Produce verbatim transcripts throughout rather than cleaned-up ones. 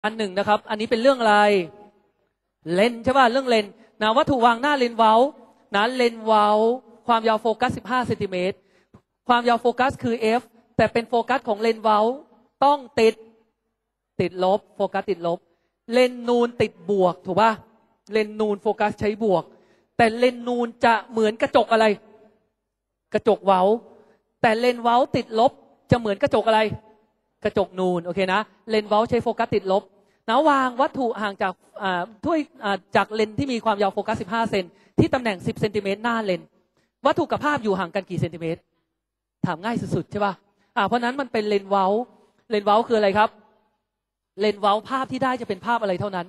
อันหนึ่งนะครับอันนี้เป็นเรื่องอะไรเลนใช่ป่ะเรื่องเลนนะวัตถุวางหน้าเลนเว้านะเลนเว้าความยาวโฟกัสสิบห้าเซนติเมตรความยาวโฟกัสคือ f แต่เป็นโฟกัสของเลนเว้าต้องติดติดลบโฟกัสติดลบเลนนูนติดบวกถูกป่ะเลนนูนโฟกัสใช้บวกแต่เลนนูนจะเหมือนกระจกอะไรกระจกเว้าแต่เลนเว้าติดลบจะเหมือนกระจกอะไรกระจกนูนโอเคนะเลนเว้าใช้โฟกัสติดลบนะวางวัตถุห่างจากถ้วยจากเลนที่มีความยาวโฟกัสสิบห้าเซนที่ตำแหน่งสิบเซนติเมตรหน้าเลนวัตถุกับภาพอยู่ห่างกันกี่เซนติเมตรถามง่ายสุดๆใช่ป่ะอ่าเพราะนั้นมันเป็นเลนเว้าเลนเว้าคืออะไรครับเลนเว้าภาพที่ได้จะเป็นภาพอะไรเท่านั้น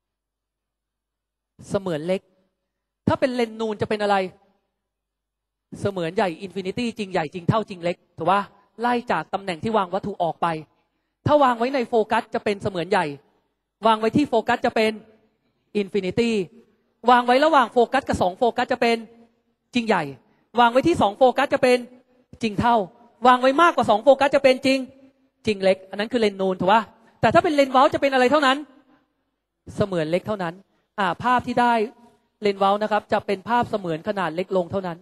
เสมือนเล็กถ้าเป็นเลนนูนจะเป็นอะไรเสมือนใหญ่อินฟินิตี้จริงใหญ่จริงเท่าจริงเล็กถูกป่ะไล่จากตำแหน่งที่วางวัตถุออกไปถ้าวางไว้ในโฟกัสจะเป็นเสมือนใหญ่วางไว้ที่โฟกัสจะเป็นอินฟินิตี้วางไว้ระหว่างโฟกัสกับสองโฟกัสจะเป็นจริงใหญ่วางไว้ที่สองโฟกัสจะเป็นจริงเท่าวางไว้มากกว่าสองโฟกัสจะเป็นจริงจริงเล็กอันนั้นคือเลนนูนถูกป่ะแต่ถ้าเป็นเลนเว้าจะเป็นอะไรเท่านั้นเสมือนเล็กเท่านั้นอ่าภาพที่ได้เลนเว้านะครับจะเป็นภาพเสมือนขนาดเล็กลงเท่านั้น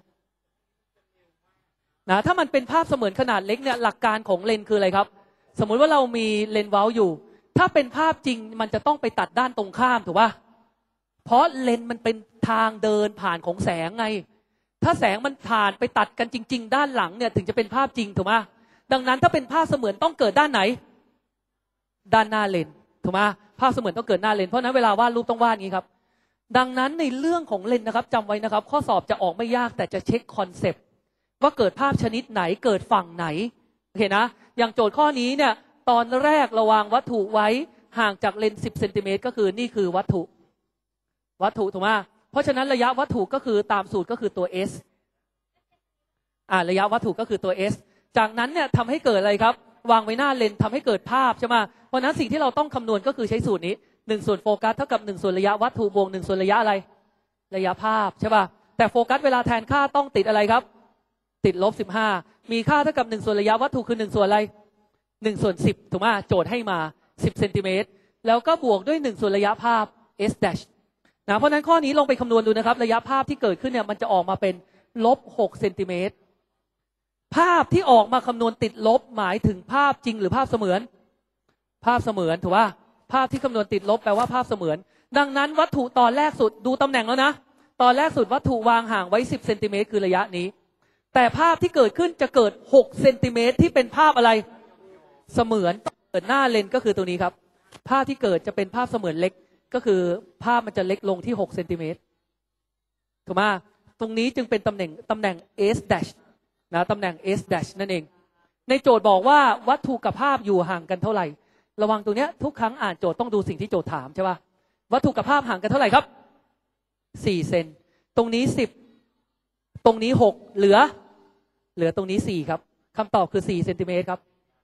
นะถ้ามันเป็นภาพเสมือนขนาดเล็กเนี่ยหลักการของเลนคืออะไรครับสมมุติว่าเรามีเลนเว้าอยู่ถ้าเป็นภาพจริงมันจะต้องไปตัดด้านตรงข้ามถูกป่ะเพราะเลนมันเป็นทางเดินผ่านของแสงไงถ้าแสงมันผ่านไปตัดกันจริงๆด้านหลังเนี่ยถึงจะเป็นภาพจริงถูกไหมดังนั้นถ้าเป็นภาพเสมือนต้องเกิดด้านไหนด้านหน้าเลนถูกไหมภาพเสมือนต้องเกิดหน้าเลนเพราะนั้นเวลาวาดรูปต้องวาดอย่างนี้ครับดังนั้นในเรื่องของเลนนะครับจำไว้นะครับข้อสอบจะออกไม่ยากแต่จะเช็คคอนเซปต์ว่าเกิดภาพชนิดไหนเกิดฝั่งไหนโอเคนะอย่างโจทย์ข้อนี้เนี่ยตอนแรกเราวางวัตถุไว้ห่างจากเลนสิบเซนติเมตรก็คือนี่คือวัตถุวัตถุถูกไหมเพราะฉะนั้นระยะวัตถุก็คือตามสูตรก็คือตัว s อ่าระยะวัตถุก็คือตัว s จากนั้นเนี่ยทำให้เกิดอะไรครับวางไว้หน้าเลนทำให้เกิดภาพใช่ไหมเพราะนั้นสิ่งที่เราต้องคำนวณก็คือใช้สูตรนี้หนึ่งส่วนโฟกัสเท่ากับหนึ่งส่วนระยะวัตถุบวกหนึ่งส่วนระยะอะไรระยะภาพใช่ป่ะแต่โฟกัสเวลาแทนค่าต้องติดอะไรครับติดลบสิบห้ามีค่าเท่ากับหนึ่งส่วนระยะวัตถุคือหนึ่งส่วนอะไรหนึ่งส่วนสิบถูกไหมโจทย์ให้มาสิบเซนติเมตรแล้วก็บวกด้วยหนึ่งส่วนระยะภาพ s dash นะเพราะนั้นข้อนี้ลองไปคำนวณดูนะครับระยะภาพที่เกิดขึ้นเนี่ยมันจะออกมาเป็นลบหกเซนติเมตรภาพที่ออกมาคำนวณติดลบหมายถึงภาพจริงหรือภาพเสมือนภาพเสมือนถูกป่ะภาพที่คำนวณติดลบแปลว่าภาพเสมือนดังนั้นวัตถุตอนแรกสุดดูตำแหน่งแล้วนะตอนแรกสุดวัตถุวางห่างไว้สิบเซนติเมตรคือระยะนี้แต่ภาพที่เกิดขึ้นจะเกิดหกเซนติเมตรที่เป็นภาพอะไรเสมือนเกิดหน้าเลนก็คือตัวนี้ครับภาพที่เกิดจะเป็นภาพเสมือนเล็กก็คือภาพมันจะเล็กลงที่หกเซนติเมตรถูกไหมตรงนี้จึงเป็นตำแหน่งตำแหน่ง s dash นะตำแหน่ง s dash นั่นเองในโจทย์บอกว่าวัตถุกับภาพอยู่ห่างกันเท่าไหร่ระวังตรงนี้ทุกครั้งอ่านโจทย์ต้องดูสิ่งที่โจทย์ถามใช่ป่ะวัตถุกับภาพห่างกันเท่าไหร่ครับสี่เซนตรงนี้สิบตรงนี้หกเหลือเหลือตรงนี้สี่ครับคำตอบคือสี่เซนติเมตรครับ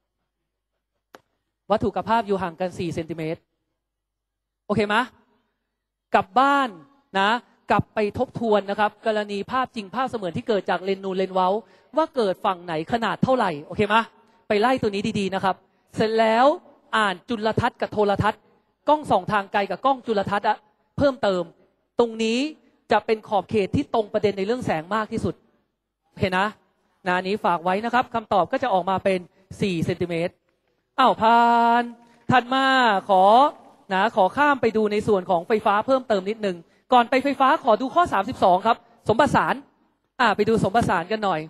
วัตถุกับภาพอยู่ห่างกันสี่เซนติเมตรโอเคไหมกลับบ้านนะกลับไปทบทวนนะครับกรณีภาพจริงภาพเสมือนที่เกิดจากเลนนูนเลนเว้าว่าเกิดฝั่งไหนขนาดเท่าไหร่โอเคไหมไปไล่ตัวนี้ดีๆนะครับเสร็จแล้วอ่านจุลทรรศน์กับโทรทัศน์กล้องส่องทางไกลกับกล้องจุลทรรศน์อะเพิ่มเติมตรงนี้จะเป็นขอบเขตที่ตรงประเด็นในเรื่องแสงมากที่สุดเห็นนะนานี้ฝากไว้นะครับคำตอบก็จะออกมาเป็นสี่เซนติเมตรอ้าวผ่านถัดมาขอนะขอข้ามไปดูในส่วนของไฟฟ้าเพิ่มเติมนิดนึงก่อนไปไฟฟ้าขอดูข้อสามสิบสองครับสมประสานอ่าไปดูสมประสานกันหน่อย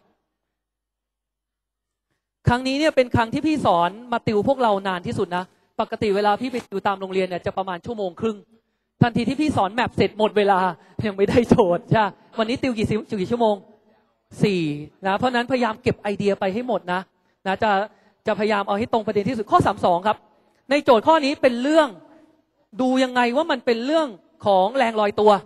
ครั้งนี้เนี่ยเป็นครั้งที่พี่สอนมาติวพวกเรานานที่สุดนะปกติเวลาพี่ไปติวตามโรงเรียนเนี่ยจะประมาณชั่วโมงครึ่งทันทีที่พี่สอนแมปเสร็จหมดเวลายังไม่ได้โจทย์ใช่วันนี้ติวกี่กี่ชั่วโมงสี่นะเพราะนั้นพยายามเก็บไอเดียไปให้หมดนะนะจะจะพยายามเอาให้ตรงประเด็นที่สุดข้อสามสิบสองครับในโจทย์ข้อนี้เป็นเรื่องดูยังไงว่ามันเป็นเรื่องของแรงลอยตัว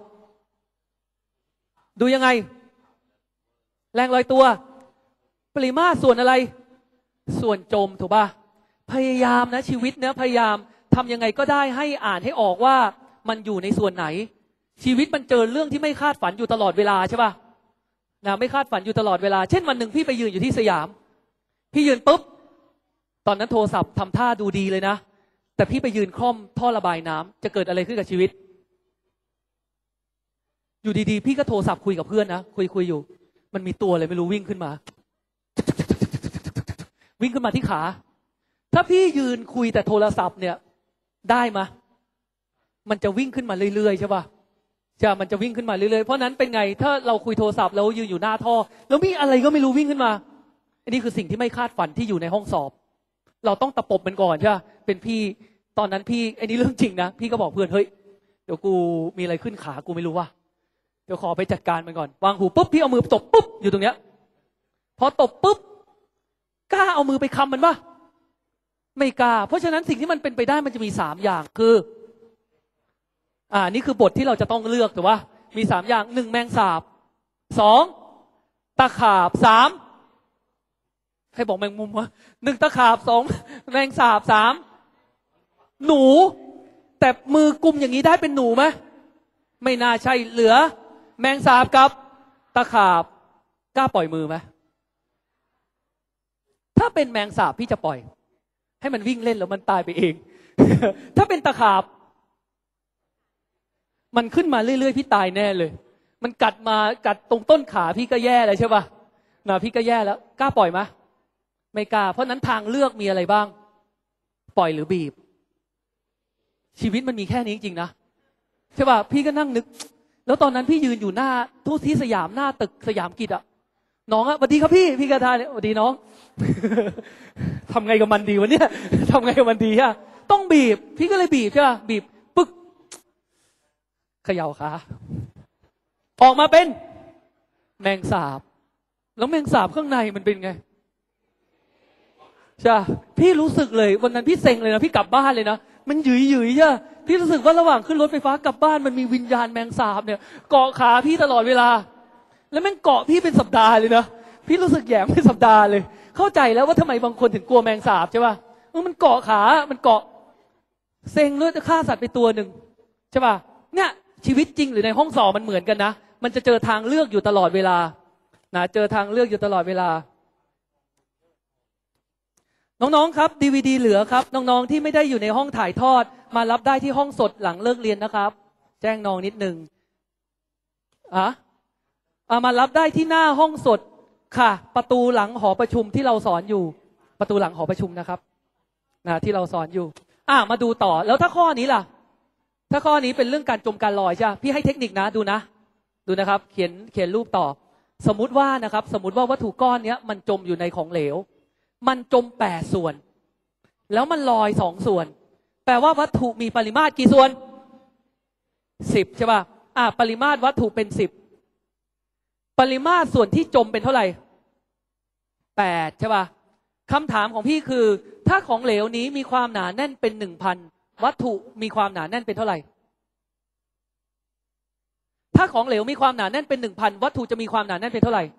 ดูยังไงแรงลอยตัวปริมาตรส่วนอะไรส่วนจมถูกป่ะพยายามนะชีวิตเนี่ยพยายามทำยังไงก็ได้ให้อ่านให้ออกว่ามันอยู่ในส่วนไหนชีวิตมันเจอเรื่องที่ไม่คาดฝันอยู่ตลอดเวลาใช่ป่ะนะไม่คาดฝันอยู่ตลอดเวลาเช่นวันหนึ่งพี่ไปยืนอยู่ที่สยามพี่ยืนปุ๊บตอนนั้นโทรศัพท์ทำท่าดูดีเลยนะแต่พี่ไปยืนคล่อมท่อระบายน้ำจะเกิดอะไรขึ้นกับชีวิตอยู่ดีๆพี่ก็โทรศัพท์คุยกับเพื่อนนะคุยคุยอยู่มันมีตัวอะไรไม่รู้วิ่งขึ้นมาวิ่งขึ้นมาที่ขาถ้าพี่ยืนคุยแต่โทรศัพท์เนี่ยได้มะมันจะวิ่งขึ้นมาเรื่อยๆใช่ป่ะจะมันจะวิ่งขึ้นมาเรื่อยๆเพราะนั้นเป็นไงถ้าเราคุยโทรศัพท์แล้วยืนอยู่หน้าท่อแล้วมีอะไรก็ไม่รู้วิ่งขึ้นมาอันนี้คือสิ่งที่ไม่คาดฝันที่อยู่ในห้องสอบเราต้องตะปบมันก่อนใช่ป่ะเป็นพี่ตอนนั้นพี่อันนี้เรื่องจริงนะพี่ก็บอกเพื่อนเฮ้ยเดี๋ยวกูมีอะไรขึ้นขากูไม่รู้ว่าเดี๋ยวขอไปจัดการมันก่อนวางหูปุ๊บพี่เอามือตบปุ๊บอยู่ตรงเนี้ยพอตบปุ๊บกล้าเอามือไปคำมันป่ะไม่กล้าเพราะฉะนั้นสิ่งที่มันเป็นไปได้มันจะมีสามอย่างคืออ่านี่คือบทที่เราจะต้องเลือกถูกป่ะมีสามอย่างหนึ่งแมงสาบสองตะขาบสามใครบอกแมงมุมวะหนึ่งตะขาบสองแมงสาบสามหนูแต่มือกุมอย่างนี้ได้เป็นหนูไหมไม่น่าใช่เหลือแมงสาบกับตะขาบกล้าปล่อยมือไหมถ้าเป็นแมงสาบพี่จะปล่อยให้มันวิ่งเล่นแล้วมันตายไปเอง ถ้าเป็นตะขาบมันขึ้นมาเรื่อยๆพี่ตายแน่เลยมันกัดมากัดตรงต้นขาพี่ก็แย่เลยใช่ป่ะนะพี่ก็แย่แล้วกล้าปล่อยไหมไม่กล้าเพราะนั้นทางเลือกมีอะไรบ้างปล่อยหรือบีบชีวิตมันมีแค่นี้จริงๆนะใช่ป่ะพี่ก็นั่งนึกแล้วตอนนั้นพี่ยืนอยู่หน้าทูตที่สยามหน้าตึกสยามกิจอะน้องอะสวัสดีครับพี่พี่กระทาเนี่ยสวัสดีน้อง ทำไงกับมันดีวะเนี่ยทำไงกับมันดีอะต้องบีบพี่ก็เลยบีบใช่ป่ะบีบปึ๊กเขย่าขาออกมาเป็นแมงสาบแล้วแมงสาบข้างในมันเป็นไงใช่พี่รู้สึกเลยวันนั้นพี่เซ็งเลยนะพี่กลับบ้านเลยนะมันหยุยหยุยใช่พี่รู้สึกว่าระหว่างขึ้นรถไฟฟ้ากลับบ้านมันมีวิญญาณแมงสาบเนี่ยเกาะขาพี่ตลอดเวลาแล้วแม่งเกาะพี่เป็นสัปดาห์เลยนะพี่รู้สึกแย่เป็นสัปดาห์เลยเข้าใจแล้วว่าทำไมบางคนถึงกลัวแมงสาบใช่ป่ะมันเกาะขามันเกาะเซ็งเลยจะฆ่าสัตว์ไปตัวหนึ่งใช่ป่ะเนี่ยชีวิตจริงหรือในห้องสอบมันเหมือนกันนะมันจะเจอทางเลือกอยู่ตลอดเวลานะเจอทางเลือกอยู่ตลอดเวลาน้องๆครับ ดี วี ดี เหลือครับน้องๆที่ไม่ได้อยู่ในห้องถ่ายทอดมารับได้ที่ห้องสดหลังเลิกเรียนนะครับแจ้งน้องนิดนึงอ่ะเอามารับได้ที่หน้าห้องสดค่ะประตูหลังหอประชุมที่เราสอนอยู่ประตูหลังหอประชุมนะครับนะที่เราสอนอยู่อ่ะมาดูต่อแล้วถ้าข้อนี้ล่ะถ้าข้อนี้เป็นเรื่องการจมการลอยใช่พี่ให้เทคนิคนะดูนะดูนะครับเขียนเขียนรูปต่อสมมุติว่านะครับสมมุติว่าวัตถุก้อนนี้มันจมอยู่ในของเหลวมันจมแปดส่วนแล้วมันลอยสองส่วนแปลว่าวัตถุมีปริมาตรกี่ส่วนสิบใช่ป่ะอ่ะปริมาตรวัตถุเป็นสิบปริมาตรส่วนที่จมเป็นเท่าไหร่แปดใช่ป่ะคำถามของพี่คือถ้าของเหลวนี้มีความหนาแน่นเป็นหนึ่งพันวัตถุมีความหนาแน่นเป็นเท่าไหร่ถ้าของเหลวมีความหนาแน่นเป็นหนึ่งพันวัตถุจะมีความหนาแน่นเป็นเท่าไหร่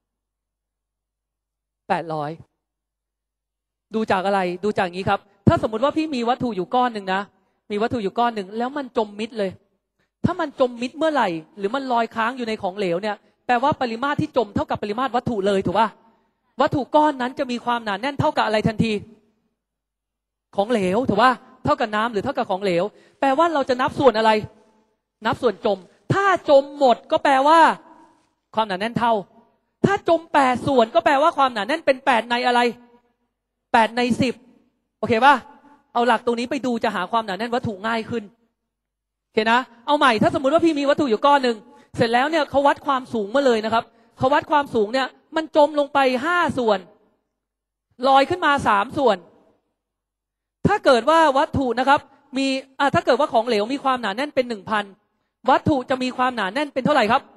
แปดร้อยดูจากอะไรดูจากอย่างนี้ครับถ้าสมมุติว่าพี่มีวัตถุอยู่ก้อนหนึ่งนะมีวัตถุอยู่ก้อนหนึ่งแล้วมันจมมิดเลยถ้ามันจมมิดเมื่อไหร่หรือมันลอยค้างอยู่ในของเหลวเนี่ยแปลว่าปริมาตรที่จมเท่ากับปริมาตรวัตถุเลยถูกป่ะวัตถุก้อนนั้นจะมีความหนาแน่นเท่ากับอะไรทันทีของเหลวถูกป่ะเท่ากับน้ำหรือเท่ากับของเหลวแปลว่าเราจะนับส่วนอะไรนับส่วนจมถ้าจมหมดก็แปลว่าความหนาแน่นเท่าถ้าจมแปดส่วนก็แปลว่าความหนาแน่นเป็นแปดในอะไรแปดในสิบโอเคป่ะเอาหลักตรงนี้ไปดูจะหาความหนาแน่นวัตถุง่ายขึ้นโอเคนะเอาใหม่ถ้าสมมุติว่าพี่มีวัตถุอยู่ก้อนหนึ่งเสร็จแล้วเนี่ยเขาวัดความสูงมาเลยนะครับเขาวัดความสูงเนี่ยมันจมลงไปห้าส่วนลอยขึ้นมาสามส่วนถ้าเกิดว่าวัตถุนะครับมีอ่าถ้าเกิดว่าของเหลวมีความหนาแน่นเป็นหนึ่งพันวัตถุจะมีความหนาแน่นเป็นเท่าไหร่ครับ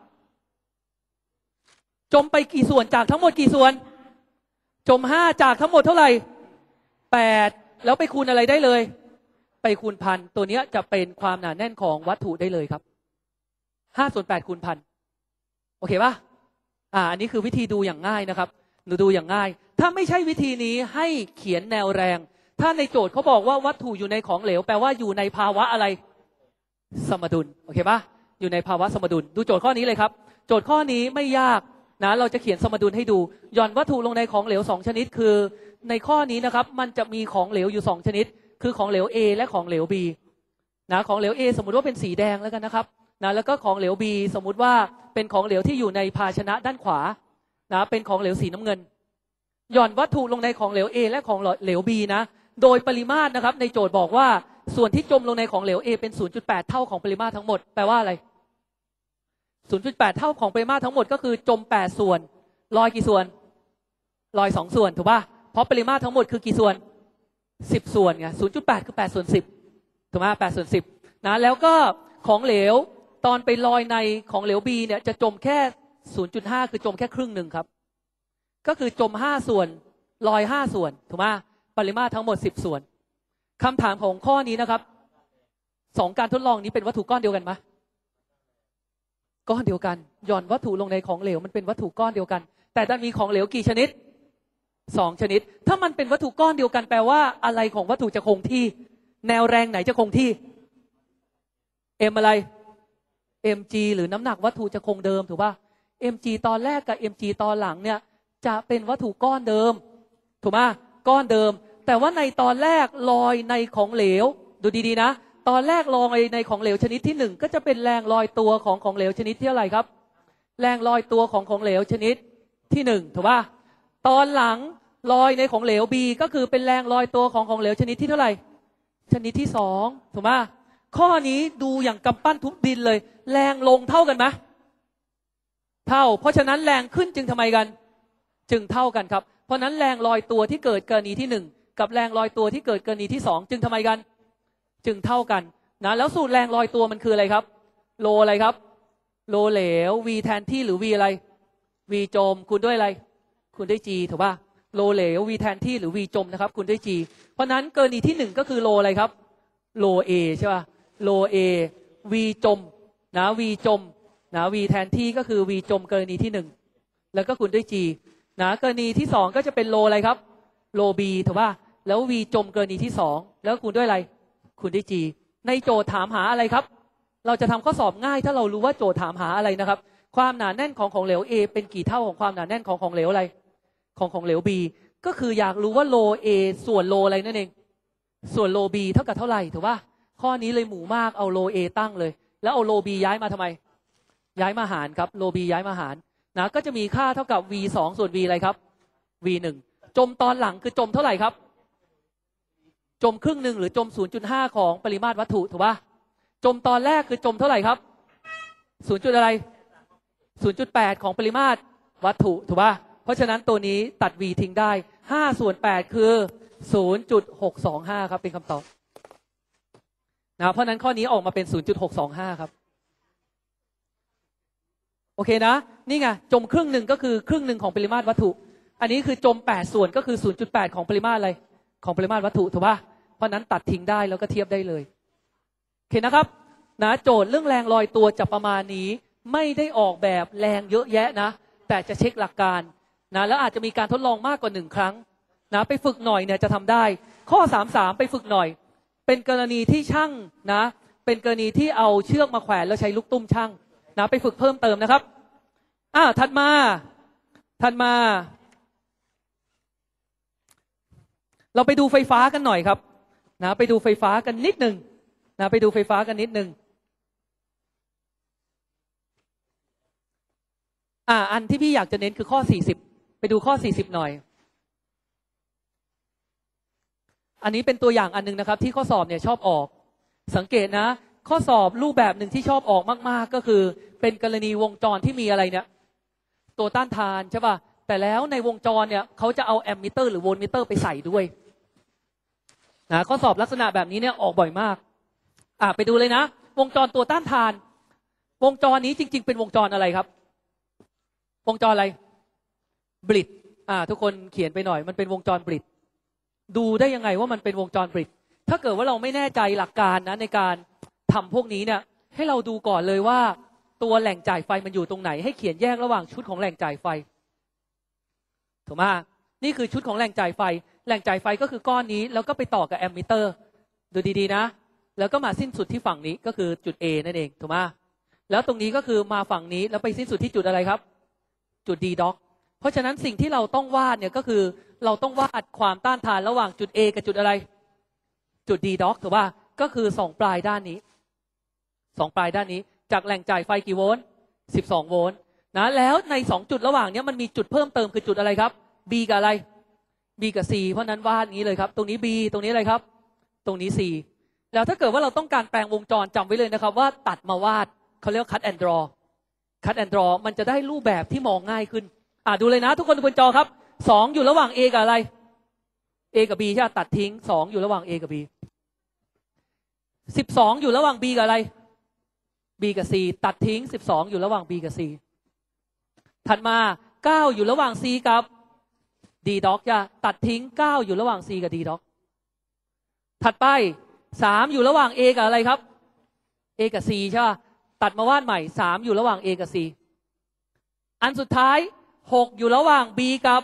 จมไปกี่ส่วนจากทั้งหมดกี่ส่วนจมห้าจากทั้งหมดเท่าไหร่แปดแล้วไปคูณอะไรได้เลยไปคูณพันตัวนี้จะเป็นความหนาแน่นของวัตถุได้เลยครับห้าส่วนแปดคูณพันโอเคป่ะอ่าอันนี้คือวิธีดูอย่างง่ายนะครับหนูดูอย่างง่ายถ้าไม่ใช่วิธีนี้ให้เขียนแนวแรงถ้าในโจทย์เขาบอกว่าวัตถุอยู่ในของเหลวแปลว่าอยู่ในภาวะอะไรสมดุลโอเคป่ะอยู่ในภาวะสมดุลดูโจทย์ข้อนี้เลยครับโจทย์ข้อนี้ไม่ยากนะเราจะเขียนสมดุลให้ดูหย่อนวัตถุลงในของเหลวสองชนิดคือในข้อนี้นะครับมันจะมีของเหลวอยู่สองชนิดคือของเหลว A และของเหลว B นะของเหลว A สมมุติว่าเป็นสีแดงแล้วกันนะครับนะแล้วก็ของเหลว B สมมุติว่าเป็นของเหลวที่อยู่ในภาชนะด้านขวานะเป็นของเหลวสีน้ำเงินหย่อนวัตถุลงในของเหลว A และของเหลว B นะโดยปริมาตรนะครับในโจทย์บอกว่าส่วนที่จมลงในของเหลว A เป็น ศูนย์จุดแปด เท่าของปริมาตรทั้งหมดแปลว่าอะไร ศูนย์จุดแปด เท่าของปริมาตรทั้งหมดก็คือจมแปดส่วนลอยกี่ส่วนลอยสองส่วนถูกป่ะเพราะปริมาตรทั้งหมดคือกี่ส่วนสิบส่วนไง ศูนย์จุดแปด คือแปดส่วนสิบถูกไหมแปดส่วนสิบนะแล้วก็ของเหลวตอนไปลอยในของเหลว B เนี่ยจะจมแค่ ศูนย์จุดห้า คือจมแค่ครึ่งหนึ่งครับก็คือจมห้าส่วนลอยห้าส่วนถูกไหมปริมาตรทั้งหมดสิบส่วนคำถามของข้อนี้นะครับสองการทดลองนี้เป็นวัตถุก้อนเดียวกันไหมก้อนเดียวกันหย่อนวัตถุลงในของเหลวมันเป็นวัตถุก้อนเดียวกันแต่ดันมีของเหลวกี่ชนิดสองชนิดถ้ามันเป็นวัตถุก้อนเดียวกันแปลว่าอะไรของวัตถุจะคงที่แนวแรงไหนจะคงที่ m อะไร mg หรือน้ำหนักวัตถุจะคงเดิมถูกป่ะ mg ตอนแรกกับ mg ตอนหลังเนี่ยจะเป็นวัตถุก้อนเดิมถูกไหมก้อนเดิมแต่ว่าในตอนแรกลอยในของเหลวดูดีๆนะตอนแรกลอยในของเหลวชนิดที่หนึ่งก็จะเป็นแรงลอยตัวของของเหลวชนิดที่อะไรครับแรงลอยตัวของของเหลวชนิดที่หนึ่งถูกป่ะตอนหลังลอยในของเหลว B ก็คือเป็นแรงลอยตัวของของเหลวชนิดที่เท่าไหร่ชนิดที่สองถูกป่ะข้อนี้ดูอย่างกำปั้นทุบดินเลยแรงลงเท่ากันไหมเท่าเพราะฉะนั้นแรงขึ้นจึงทำไมกันจึงเท่ากันครับเพราะนั้นแรงลอยตัวที่เกิดกรณีที่หนึ่งกับแรงลอยตัวที่เกิดกรณีที่สองจึงทำไมกันจึงเท่ากันนะแล้วสูตรแรงลอยตัวมันคืออะไรครับโลอะไรครับโลเหลว v แทนที่หรือ v อะไร v จมคูณด้วยอะไรคูณด้วย g ถูกป่ะโลเหลว v แทนที่หรือ v จมนะครับคูณด้วย g เพราะนั้นกรณีที่หนึ่งก็คือโลอะไรครับโล a ใช่ป่ะโล a v จมนะ v จมนะ v แทนที่ก็คือ v จมกรณีที่หนึ่งแล้วก็คูณด้วย g นะกรณีที่สองก็จะเป็นโลอะไรครับโล b ถูกป่ะแล้ว v จมกรณีที่สองแล้วคูณด้วยอะไรคูณด้วย g ในโจทย์ถามหาอะไรครับเราจะทำข้อสอบง่ายถ้าเรารู้ว่าโจทย์ถามหาอะไรนะครับความหนาแน่นของของเหลว A เป็นกี่เท่าของความหนาแน่นของของเหลวอะไรของของเหลว B ก็คืออยากรู้ว่าโล A ส่วนโลอะไรนั่นเองส่วนโล B เท่ากับเท่าไหร่ถูกป่ะข้อนี้เลยหมู่มากเอาโล A ตั้งเลยแล้วเอาโล B ย้ายมาทำไมย้ายมาหารครับโล B ย้ายมาหารนะก็จะมีค่าเท่ากับ v สองส่วน v อะไรครับ v หนึ่งจมตอนหลังคือจมเท่าไหร่ครับจมครึ่งหนึ่งหรือจม ศูนย์จุดห้า ของปริมาตรวัตถุถูกป่ะจมตอนแรกคือจมเท่าไหร่ครับศูนย์จุดอะไร ศูนย์จุดแปด ของปริมาตรวัตถุถูกป่ะเพราะฉะนั้นตัวนี้ตัด v ทิ้งได้ห้าส่วนแปดคือ ศูนย์จุดหกสองห้า ครับเป็นคำตอบนะเพราะนั้นข้อนี้ออกมาเป็น ศูนย์จุดหกสองห้า ครับโอเคนะนี่ไงจมครึ่งหนึ่งก็คือครึ่งหนึ่งของปริมาตรวัตถุอันนี้คือจมแปดส่วนก็คือ ศูนย์จุดแปด ของปริมาตรอะไรของปริมาตรวัตถุถูกป่ะเพราะนั้นตัดทิ้งได้แล้วก็เทียบได้เลยโอเคนะครับนะโจทย์เรื่องแรงลอยตัวจะประมาณนี้ไม่ได้ออกแบบแรงเยอะแยะนะแต่จะเช็คหลักการนะแล้วอาจจะมีการทดลองมากกว่าหนึ่งครั้งนะไปฝึกหน่อยเนี่ยจะทำได้ข้อสามสิบสามไปฝึกหน่อยเป็นกรณีที่ช่างนะเป็นกรณีที่เอาเชือกมาแขวนแล้วใช้ลูกตุ้มช่างนะไปฝึกเพิ่มเติมนะครับอ่าถัดมาถัดมาเราไปดูไฟฟ้ากันหน่อยครับนะไปดูไฟฟ้ากันนิดหนึ่งนะไปดูไฟฟ้ากันนิดหนึ่งอ่าอันที่พี่อยากจะเน้นคือข้อสี่สิบไปดูข้อสี่สิบหน่อยอันนี้เป็นตัวอย่างอันนึงนะครับที่ข้อสอบเนี่ยชอบออกสังเกตนะข้อสอบรูปแบบหนึ่งที่ชอบออกมากๆก็คือเป็นกรณีวงจรที่มีอะไรเนี่ยตัวต้านทานใช่ป่ะแต่แล้วในวงจรเนี่ยเขาจะเอาแอมมิเตอร์หรือโวลต์มิเตอร์ไปใส่ด้วยนะข้อสอบลักษณะแบบนี้เนี่ยออกบ่อยมากอ่ะไปดูเลยนะวงจรตัวต้านทานวงจรนี้จริงๆเป็นวงจรอะไรครับวงจรอะไรบริดอ่าทุกคนเขียนไปหน่อยมันเป็นวงจรบริดดูได้ยังไงว่ามันเป็นวงจรบริดถ้าเกิดว่าเราไม่แน่ใจหลักการนะในการทำพวกนี้เนี่ยให้เราดูก่อนเลยว่าตัวแหล่งจ่ายไฟมันอยู่ตรงไหนให้เขียนแยกระหว่างชุดของแหล่งจ่ายไฟถูกไหมนี่คือชุดของแหล่งจ่ายไฟแหล่งจ่ายไฟก็คือก้อนนี้แล้วก็ไปต่อกับแอมมิเตอร์ดูดีๆนะแล้วก็มาสิ้นสุดที่ฝั่งนี้ก็คือจุด A นั่นเองถูกไหมแล้วตรงนี้ก็คือมาฝั่งนี้แล้วไปสิ้นสุดที่จุดอะไรครับจุด D dock เพราะฉะนั้นสิ่งที่เราต้องวาดเนี่ยก็คือเราต้องวาดความต้านทานระหว่างจุด A กับจุดอะไรจุด d ด็อกถูกป่ะก็คือสองปลายด้านนี้สองปลายด้านนี้จากแหล่งจ่ายไฟกี่โวลต์สิบสองโวลต์นะแล้วในสองจุดระหว่างนี้มันมีจุดเพิ่มเติมคือจุดอะไรครับ B กับอะไร B กับ C เพราะนั้นวาดนี้เลยครับตรงนี้ B ตรงนี้อะไรครับตรงนี้ C แล้วถ้าเกิดว่าเราต้องการแปลงวงจรจำไว้เลยนะครับว่าตัดมาวาดเขาเรียก cut and draw cut and draw มันจะได้รูปแบบที่มองง่ายขึ้นอ่ะดูเลยนะทุกคนดูบนจอครับสองอยู่ระหว่าง A กับอะไร A กับ B ใช่ไหมตัดทิ้งสองอยู่ระหว่าง A กับ B สิบสองอยู่ระหว่าง B กับอะไร B กับ C ตัดทิ้งสิบสองอยู่ระหว่าง B กับ C ถัดมาเก้าอยู่ระหว่าง C กับ D ด็อกจะตัดทิ้งเก้าอยู่ระหว่าง C กับ D ด็อกถัดไปสามอยู่ระหว่าง A กับอะไรครับ A กับ C ใช่ป่ะตัดมาวาดใหม่สามอยู่ระหว่าง A กับ C อันสุดท้ายหกอยู่ระหว่าง B กับ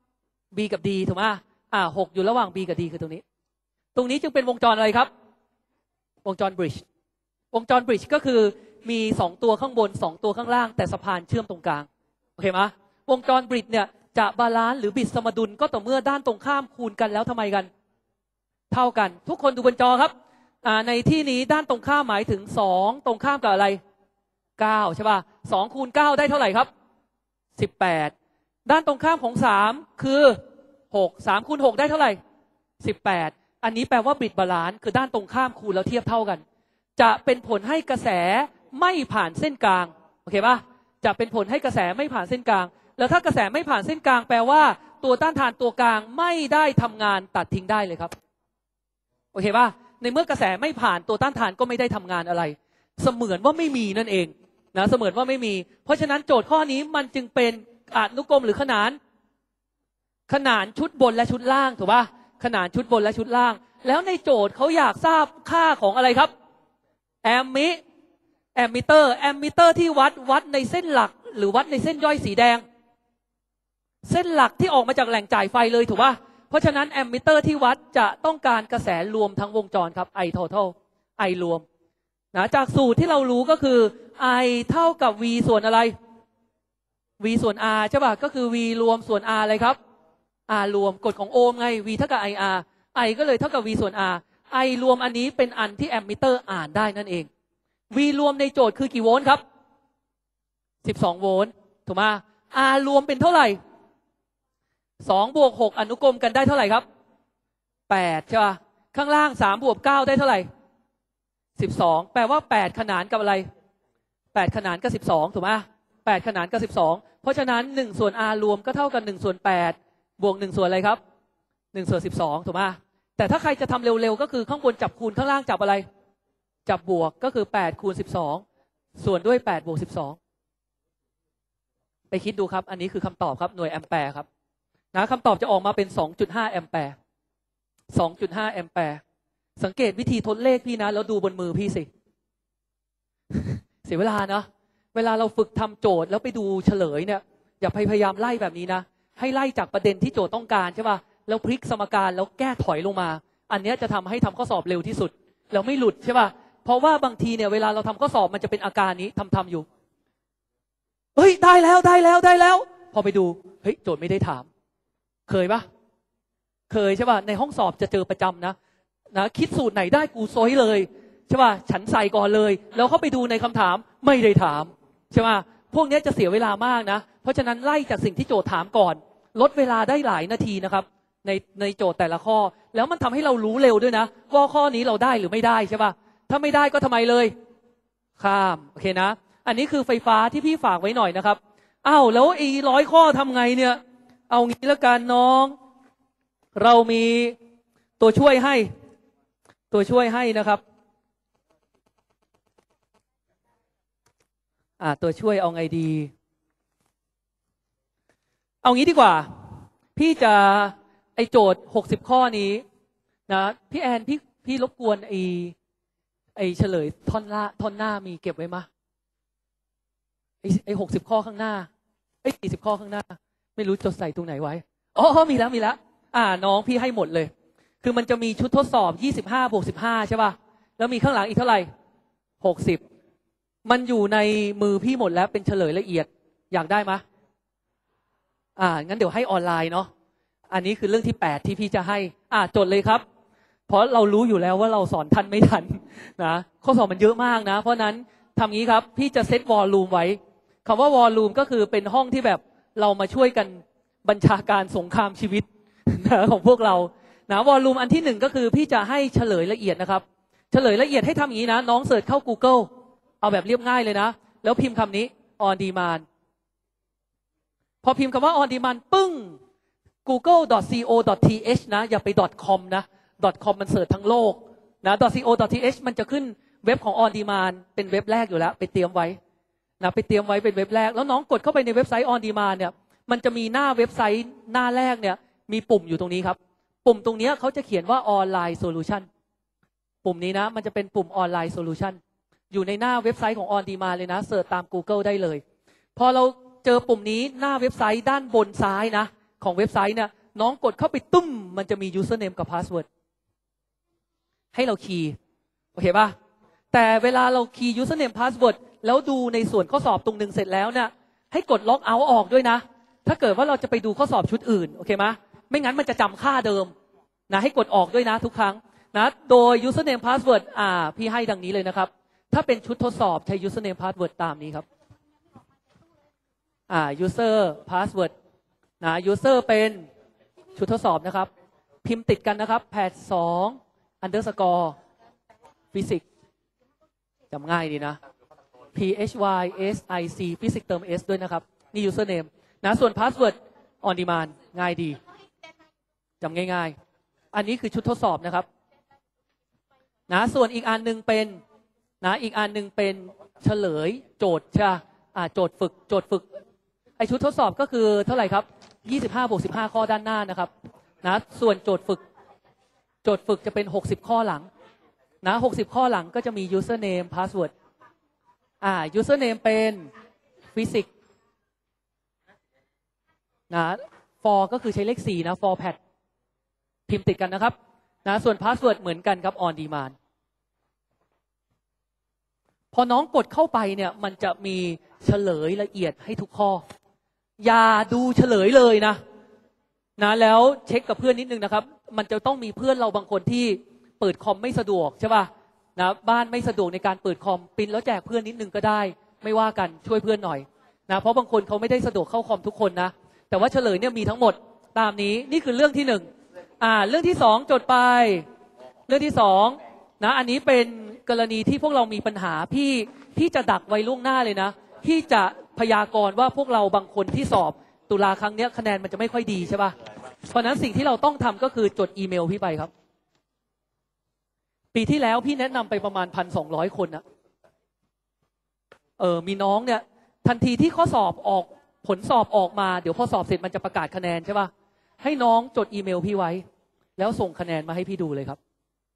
B กับ D ถูกไหมอ่าหกอยู่ระหว่าง B กับ D คือตรงนี้ตรงนี้จึงเป็นวงจรอะไรครับวงจรบริดจ์วงจรบริดจ์ก็คือมีสองตัวข้างบนสองตัวข้างล่างแต่สะพานเชื่อมตรงกลางโอเคไหมวงจรบริดจ์เนี่ยจะบาลานซ์หรือบิดสมดุลก็ต่อเมื่อด้านตรงข้ามคูณกันแล้วทำไมกันเท่ากันทุกคนดูบนจอครับอ่าในที่นี้ด้านตรงข้ามหมายถึงสองตรงข้ามกับอะไรเก้าใช่ป่ะสองคูณเก้าได้เท่าไหร่ครับสิบแปดด้านตรงข้ามของสามคือหก สามคูณหกได้เท่าไหร่สิบแปดอันนี้แปลว่าบิดบาลานซ์คือด้านตรงข้ามคูณแล้วเทียบเท่ากันจะเป็นผลให้กระแสไม่ผ่านเส้นกลางโอเคป่ะจะเป็นผลให้กระแสไม่ผ่านเส้นกลางแล้วถ้ากระแสไม่ผ่านเส้นกลางแปลว่าตัวต้านทานตัวกลางไม่ได้ทำงานตัดทิ้งได้เลยครับโอเคป่ะในเมื่อกระแสไม่ผ่านตัวต้านทานก็ไม่ได้ทำงานอะไรเสมือนว่าไม่มีนั่นเองนะเสมือนว่าไม่มีเพราะฉะนั้นโจทย์ข้อนี้มันจึงเป็นอนุกรมหรือขนานขนานชุดบนและชุดล่างถูกป่ะขนานชุดบนและชุดล่างแล้วในโจทย์เขาอยากทราบค่าของอะไรครับแอมมิแอมมิเตอร์แอมมิเตอร์ที่วัดวัดในเส้นหลักหรือวัดในเส้นย่อยสีแดงเส้นหลักที่ออกมาจากแหล่งจ่ายไฟเลยถูกป่ะเพราะฉะนั้นแอมมิเตอร์ที่วัดจะต้องการกระแสรวมทั้งวงจรครับ I total I รวมนะจากสูตรที่เรารู้ก็คือ I เท่ากับ V ส่วนอะไร V ส่วน R ใช่ป่ะก็คือ V รวมส่วน R อะไรครับ R รวมกฎของโอห์มไง V เท่ากับ I R I ก็เลยเท่ากับ V ส่วน R I รวมอันนี้เป็นอันที่แอมมิเตอร์อ่านได้นั่นเอง V รวมในโจทย์คือกี่โวลต์ครับสิบสองโวลต์ถูกไหม R รวมเป็นเท่าไหร่สองบวกหกอนุกรมกันได้เท่าไหร่ครับแปดใช่ป่ะข้างล่างสามบวกเก้าได้เท่าไหร่สิบสองแปลว่าแปดขนานกับอะไรแปดขนานกับสิบสองถูกไหมแปดขนานกับสิบสองเพราะฉะนั้นหนึ่งส่วน R รวมก็เท่ากับหนึ่งส่วนแปดบวกหนึ่งส่วนอะไรครับหนึ่งส่วนสิบสองถูกไหมแต่ถ้าใครจะทำเร็วๆก็คือข้างบนจับคูณข้างล่างจับอะไรจับบวกก็คือแปดคูณสิบสองส่วนด้วยแปดบวกสิบสองไปคิดดูครับอันนี้คือคำตอบครับหน่วยแอมแปร์ครับนะคำตอบจะออกมาเป็น สองจุดห้า แอมแปร์ สองจุดห้า แอมแปร์สังเกตวิธีทดเลขพี่นะแล้วดูบนมือพี่สิ เสียเวลานะเวลาเราฝึกทำโจทย์แล้วไปดูเฉลยเนี่ยอย่าพยายามไล่แบบนี้นะให้ไล่จากประเด็นที่โจทย์ต้องการใช่ป่ะแล้วพลิกสมการแล้วแก้ถอยลงมาอันนี้จะทำให้ทำข้อสอบเร็วที่สุดแล้วไม่หลุดใช่ป่ะเพราะว่าบางทีเนี่ยเวลาเราทำข้อสอบมันจะเป็นอาการนี้ทำทำอยู่เฮ้ยได้แล้วได้แล้วได้แล้วพอไปดูเฮ้ยโจทย์ไม่ได้ถามเคยป่ะเคยใช่ป่ะในห้องสอบจะเจอประจำนะนะคิดสูตรไหนได้กูซอยเลยใช่ป่ะฉันใส่ก่อนเลยแล้วเข้าไปดูในคำถามไม่ได้ถามใช่ป่ะพวกนี้จะเสียเวลามากนะเพราะฉะนั้นไล่จากสิ่งที่โจทย์ถามก่อนลดเวลาได้หลายนาทีนะครับในในโจทย์แต่ละข้อแล้วมันทำให้เรารู้เร็วด้วยนะว่าข้อนี้เราได้หรือไม่ได้ใช่ป่ะถ้าไม่ได้ก็ทำไมเลยข้ามโอเคนะอันนี้คือไฟฟ้าที่พี่ฝากไว้หน่อยนะครับอ้าวแล้วไอ้ร้อยข้อทำไงเนี่ยเอางี้ละกันน้องเรามีตัวช่วยให้ตัวช่วยให้นะครับอ่าตัวช่วยเอาไงดีเอางี้ดีกว่าพี่จะไอโจทย์หกสิบข้อนี้นะพี่แอนพี่พี่รบกวนไอไอเฉลยท่อนละท่อนหน้ามีเก็บไว้มะไอไอหกสิบข้อข้างหน้าไอสี่สิบข้อข้างหน้าไม่รู้จะใส่ตรงไหนไว้อ๋อมีแล้วมีแล้วอ่าน้องพี่ให้หมดเลยคือมันจะมีชุดทดสอบยี่สิบห้าบวกสิบห้าใช่ป่ะแล้วมีข้างหลังอีกเท่าไหร่หกสิบมันอยู่ในมือพี่หมดแล้วเป็นเฉลยละเอียดอยากได้มะอ่างั้นเดี๋ยวให้ออนไลน์เนาะอันนี้คือเรื่องที่แปดที่พี่จะให้อ่าจดเลยครับเพราะเรารู้อยู่แล้วว่าเราสอนทันไม่ทันนะข้อสอบมันเยอะมากนะเพราะนั้นทำงี้ครับพี่จะเซตวอลลุ่มไว้คำว่าวอลลุ่มก็คือเป็นห้องที่แบบเรามาช่วยกันบัญชาการสงครามชีวิตนะของพวกเรานะวอลลุ่มอันที่หนึ่งก็คือพี่จะให้เฉลยละเอียดนะครับเฉลยละเอียดให้ทำอย่างนี้นะน้องเสิร์ชเข้า Google เอาแบบเรียบง่ายเลยนะแล้วพิมพ์คำนี้ on demand พอพิมพ์คำว่า on demand ปึ้ง กูเกิล ดอท ซี โอ ดอท ที เอช นะอย่าไป .com นะ .com มันเสิร์ชทั้งโลกนะ .co ดอท ที เอช มันจะขึ้นเว็บของ on demand เป็นเว็บแรกอยู่แล้วไปเตรียมไว้นะไปเตรียมไว้เป็นเว็บแรกแล้วน้องกดเข้าไปในเว็บไซต์ on demand เนี่ยมันจะมีหน้าเว็บไซต์หน้าแรกเนี่ยมีปุ่มอยู่ตรงนี้ครับปุ่มตรงนี้เขาจะเขียนว่า online solution ปุ่มนี้นะมันจะเป็นปุ่ม online solution อยู่ในหน้าเว็บไซต์ของ on demand เลยนะเสิร์ชตาม Google ได้เลยพอเราเจอปุ่มนี้หน้าเว็บไซต์ด้านบนซ้ายนะของเว็บไซต์เนี่ยน้องกดเข้าไปตุ้มมันจะมี username กับ password ให้เราคีย์โอเคป่ะแต่เวลาเราคีย์ username password แล้วดูในส่วนข้อสอบตรงหนึ่งเสร็จแล้วเนี่ยให้กด log out ออกด้วยนะถ้าเกิดว่าเราจะไปดูข้อสอบชุดอื่นโอเคไหมไม่งั้นมันจะจำค่าเดิมนะให้กดออกด้วยนะทุกครั้งนะโดย username password อ่าพี่ให้ดังนี้เลยนะครับถ้าเป็นชุดทดสอบใช้ username password ตามนี้ครับอ่า user password นะ user เป็นชุดทดสอบนะครับพิมพ์ติดกันนะครับแพทสอง underscore physics จำง่ายดีนะ p h y s i c physics เติม s ด้วยนะครับนี่ username นะส่วน password on demand ง่ายดีจำง่ายๆอันนี้คือชุดทดสอบนะครับนะส่วนอีกอันนึงเป็นนะอีกอันนึงเป็นเฉลยโจทย์ใช่ไหมอ่าโจทย์ฝึกโจทย์ฝึกไอชุดทดสอบก็คือเท่าไหร่ครับยี่สิบห้าบวกสิบห้าข้อด้านหน้านะครับนะส่วนโจทย์ฝึกโจทย์ฝึกจะเป็นหกสิบข้อหลังนะหกสิบข้อหลังก็จะมี username password อ่า username เป็น physics นะ for ก็คือใช้เลขสี่นะ for pad พิมพ์ติดกันนะครับนะส่วน password เหมือนกันครับ on demand พอน้องกดเข้าไปเนี่ยมันจะมีเฉลยละเอียดให้ทุกข้ออย่าดูเฉลยเลยนะนะแล้วเช็คกับเพื่อนนิดนึงนะครับมันจะต้องมีเพื่อนเราบางคนที่เปิดคอมไม่สะดวกใช่ป่ะนะบ้านไม่สะดวกในการเปิดคอมปริ้นแล้วแจกเพื่อนนิดนึงก็ได้ไม่ว่ากันช่วยเพื่อนหน่อยนะเพราะบางคนเขาไม่ได้สะดวกเข้าคอมทุกคนนะแต่ว่าเฉลยเนี่ยมีทั้งหมดตามนี้นี่คือเรื่องที่หนึ่งอ่าเรื่องที่สองจดไปเรื่องที่สองนะอันนี้เป็นกรณีที่พวกเรามีปัญหาพี่พี่จะดักไว้ล่วงหน้าเลยนะพี่จะพยากรณ์ว่าพวกเราบางคนที่สอบตุลาครั้งนี้คะแนนมันจะไม่ค่อยดีใช่ป่ะเพราะนั้นสิ่งที่เราต้องทำก็คือจดอีเมลพี่ไปครับปีที่แล้วพี่แนะนำไปประมาณพันสองร้อยคนนะเออมีน้องเนี่ยทันทีที่ข้อสอบออกผลสอบออกมาเดี๋ยวพอสอบเสร็จมันจะประกาศคะแนนใช่ป่ะให้น้องจดอีเมลพี่ไว้แล้วส่งคะแนนมาให้พี่ดูเลยครับ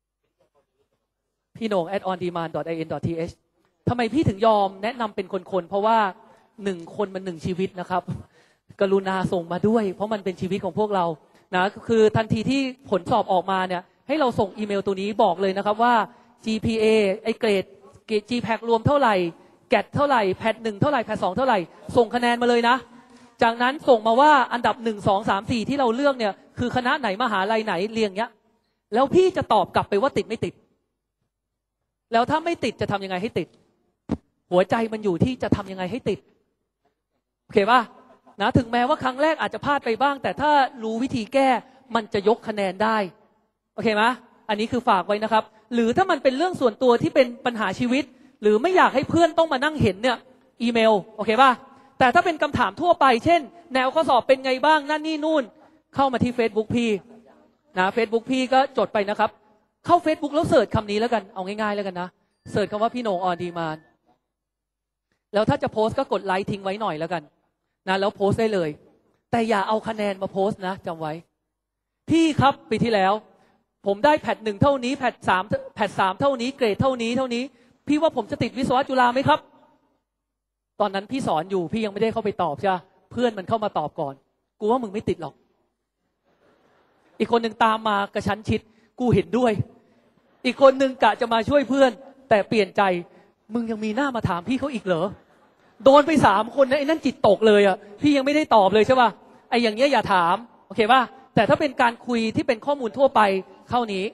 พี่โหน่ง at on demand dot in dot th ทำไมพี่ถึงยอมแนะนำเป็นคนๆเพราะว่าหนึ่งคนมันหนึ่งชีวิตนะครับกรุณาส่งมาด้วยเพราะมันเป็นชีวิตของพวกเรานะคือทันทีที่ผลสอบออกมาเนี่ยให้เราส่งอีเมลตัวนี้บอกเลยนะครับว่า จี พี เอ ไอเกรด จี แพค รวมเท่าไหร่แกดเท่าไหร่แพทหนึ่งเท่าไหร่แพทสองเท่าไหร่ส่งคะแนนมาเลยนะจากนั้นส่งมาว่าอันดับหนึ่งสองสามสี่ที่เราเลือกเนี่ยคือคณะไหนมหาลัยไหนเรียงเงี้ยแล้วพี่จะตอบกลับไปว่าติดไม่ติดแล้วถ้าไม่ติดจะทำยังไงให้ติดหัวใจมันอยู่ที่จะทำยังไงให้ติดโอเคป่ะนะถึงแม้ว่าครั้งแรกอาจจะพลาดไปบ้างแต่ถ้ารู้วิธีแก้มันจะยกคะแนนได้โอเคไหมอันนี้คือฝากไว้นะครับหรือถ้ามันเป็นเรื่องส่วนตัวที่เป็นปัญหาชีวิตหรือไม่อยากให้เพื่อนต้องมานั่งเห็นเนี่ยอีเมลโอเคป่ะแต่ถ้าเป็นคำถามทั่วไปเช่นแนวข้อสอบเป็นไงบ้างนั่นนี่นู่นเข้ามาที่ Facebook พี่นะ Facebook พี่ก็จดไปนะครับเข้า Facebook แล้วเสิร์ชคำนี้แล้วกันเอาง่ายๆแล้วกันนะเสิร์ชคำว่าพี่โหน่ง on demand แล้วถ้าจะโพสต์ก็กดไลค์ทิ้งไว้หน่อยแล้วกันนะแล้วโพสต์ได้เลยแต่อย่าเอาคะแนนมาโพสต์นะจำไว้พี่ครับปีที่แล้วผมได้แพทหนึ่งเท่านี้แพทสามแพทสามเท่านี้เกรดเท่านี้เท่านี้พี่ว่าผมจะติดวิศวะจุฬาไหมครับตอนนั้นพี่สอนอยู่พี่ยังไม่ได้เข้าไปตอบใช่ไหมเพื่อนมันเข้ามาตอบก่อนกูว่ามึงไม่ติดหรอกอีกคนหนึ่งตามมากระชั้นชิดกูเห็นด้วยอีกคนหนึ่งกะจะมาช่วยเพื่อนแต่เปลี่ยนใจมึงยังมีหน้ามาถามพี่เขาอีกเหรอโดนไปสามคนนะไอ้นั่นจิตตกเลยอ่ะพี่ยังไม่ได้ตอบเลยใช่ป่ะไอ้อย่างเงี้ยอย่าถามโอเคป่ะแต่ถ้าเป็นการคุยที่เป็นข้อมูลทั่วไปเข้านี้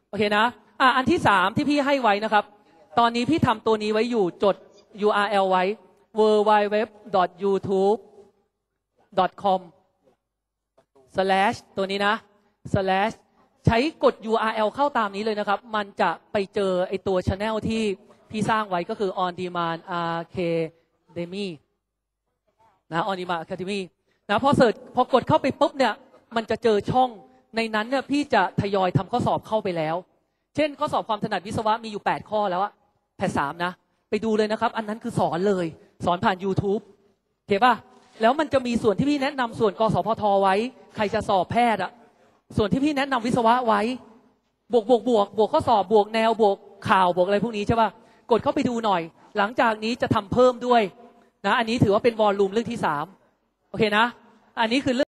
โอเคนะอ่ะอันที่สามที่พี่ให้ไว้นะครับตอนนี้พี่ทำตัวนี้ไว้อยู่จด ยู อาร์ แอล ไว้ ดับเบิลยู ดับเบิลยู ดับเบิลยู ดอท ยูทูบ ดอท คอม สแลช ตัวนี้นะ slash ใช้กด ยู อาร์ แอล เข้าตามนี้เลยนะครับมันจะไปเจอไอตัว channel ที่พี่สร้างไว้ก็คือ On Demand Academy นะ On Demand Academy นะพอเสิร์ชพอกดเข้าไปปุ๊บเนี่ยมันจะเจอช่องในนั้นเนี่ยพี่จะทยอยทำข้อสอบเข้าไปแล้วเช่นข้อสอบความถนัดวิศวะมีอยู่แปดข้อแล้วอะแพทสามนะไปดูเลยนะครับอันนั้นคือสอนเลยสอนผ่าน YouTube โอเคป่ะแล้วมันจะมีส่วนที่พี่แนะนำส่วนกสพทไว้ใครจะสอบแพทย์อะส่วนที่พี่แนะนำวิศวะไว้บวกบวกบวกบวกข้อสอบบวกแนวบวกข่าวบวกอะไรพวกนี้ใช่ป่ะกดเข้าไปดูหน่อยหลังจากนี้จะทำเพิ่มด้วยนะอันนี้ถือว่าเป็นวอลลุ่มเรื่องที่สามโอเคนะอันนี้คือ